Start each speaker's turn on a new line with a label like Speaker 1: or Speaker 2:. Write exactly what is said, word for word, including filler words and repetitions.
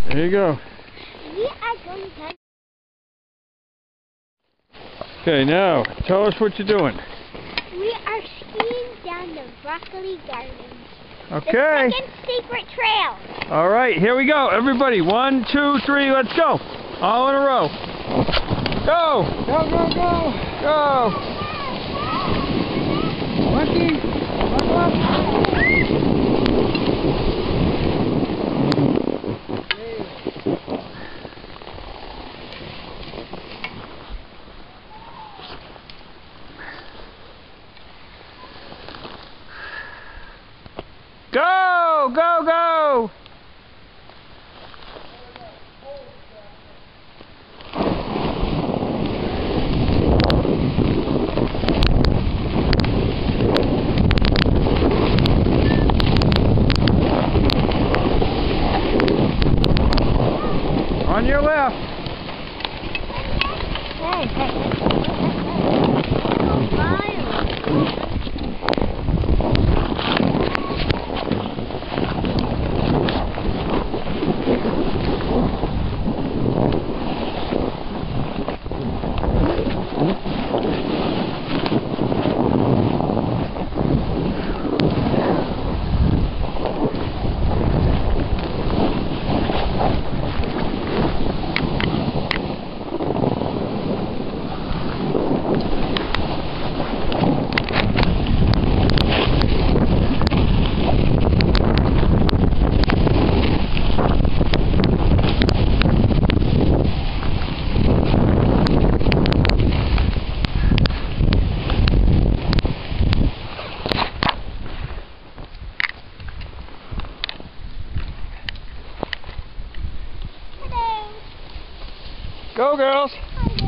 Speaker 1: There you go.
Speaker 2: We are going to...
Speaker 1: Okay, now, tell us what you're doing.
Speaker 2: We are skiing down the broccoli gardens.
Speaker 1: Okay.
Speaker 2: The second secret trail.
Speaker 1: All right, here we go. Everybody, one, two, three, let's go. All in a row. Go! Go, go, go! Go! Monkey! Buckle up! Go! Go, go! On your left.
Speaker 2: Hey, hey, hey.
Speaker 1: Go, girls!
Speaker 2: Hi,